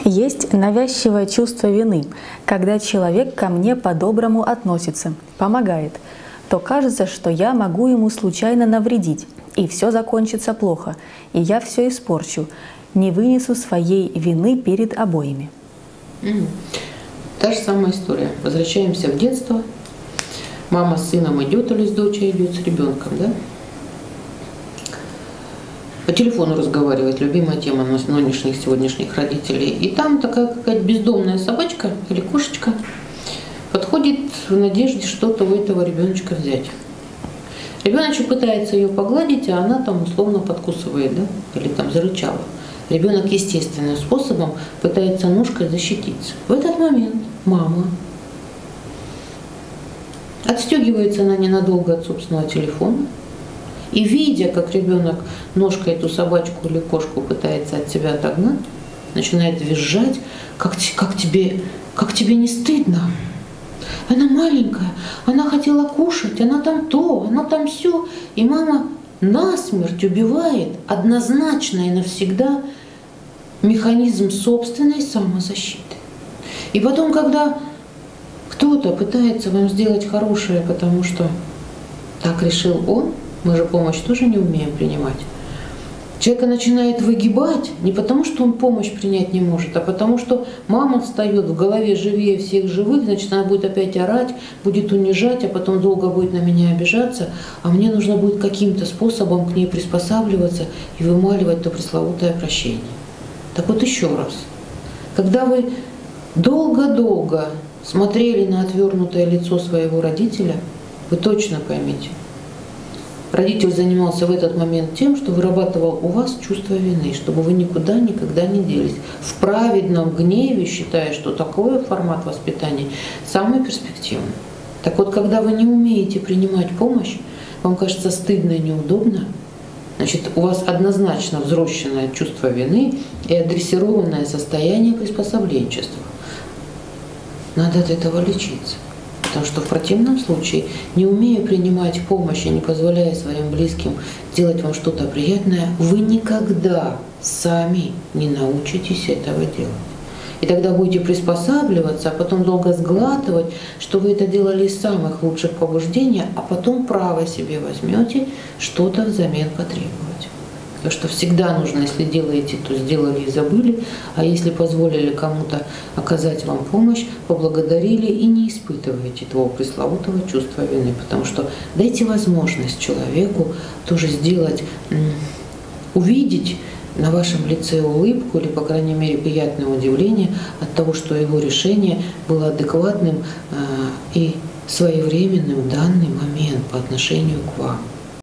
Есть навязчивое чувство вины, когда человек ко мне по-доброму относится, помогает, то кажется, что я могу ему случайно навредить, и все закончится плохо, и я все испорчу, не вынесу своей вины перед обоими. Та же самая история. Возвращаемся в детство. Мама с сыном идет или с дочерью идет, с ребенком, да? По телефону разговаривает, любимая тема нынешних, сегодняшних родителей. И там такая какая-то бездомная собачка или кошечка подходит в надежде что-то у этого ребеночка взять. Ребеночек пытается ее погладить, а она там условно подкусывает, да? Или там зарычала. Ребенок естественным способом пытается ножкой защититься. В этот момент мама отстегивается она ненадолго от собственного телефона и, видя, как ребенок ножкой эту собачку или кошку пытается от себя отогнать, начинает визжать: как тебе не стыдно? Она маленькая, она хотела кушать, она там то, она там все. И мама насмерть убивает однозначно и навсегда механизм собственной самозащиты. И потом, когда кто-то пытается вам сделать хорошее, потому что так решил он, мы же помощь тоже не умеем принимать, человека начинает выгибать не потому, что он помощь принять не может, а потому что мама встает в голове живее всех живых, значит, она будет опять орать, будет унижать, а потом долго будет на меня обижаться, а мне нужно будет каким-то способом к ней приспосабливаться и вымаливать то пресловутое прощение. Так вот еще раз, когда вы долго-долго смотрели на отвернутое лицо своего родителя, вы точно поймите, родитель занимался в этот момент тем, что вырабатывал у вас чувство вины, чтобы вы никуда никогда не делись. В праведном гневе, считая, что такой формат воспитания самый перспективный. Так вот, когда вы не умеете принимать помощь, вам кажется стыдно и неудобно, значит, у вас однозначно взросшенное чувство вины и адресированное состояние приспособленчества. Надо от этого лечиться. Потому что в противном случае, не умея принимать помощь и не позволяя своим близким делать вам что-то приятное, вы никогда сами не научитесь этого делать. И тогда будете приспосабливаться, а потом долго сглатывать, что вы это делали из самых лучших побуждений, а потом право себе возьмете что-то взамен потребовать. Потому что всегда нужно, если делаете, то сделали и забыли, а если позволили кому-то оказать вам помощь, поблагодарили и не испытываете того пресловутого чувства вины. Потому что дайте возможность человеку тоже сделать, увидеть на вашем лице улыбку или, по крайней мере, приятное удивление от того, что его решение было адекватным и своевременным в данный момент по отношению к вам.